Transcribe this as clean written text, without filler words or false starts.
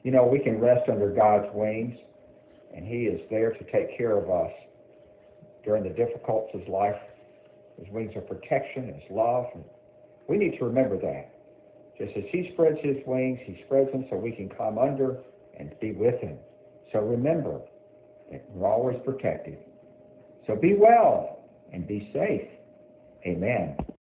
We can rest under God's wings, and He is there to take care of us during the difficulties of life. His wings are protection, His love. And we need to remember that. Just as He spreads His wings, He spreads them so we can come under and be with Him. So remember that we're always protected. So be well and be safe. Amen.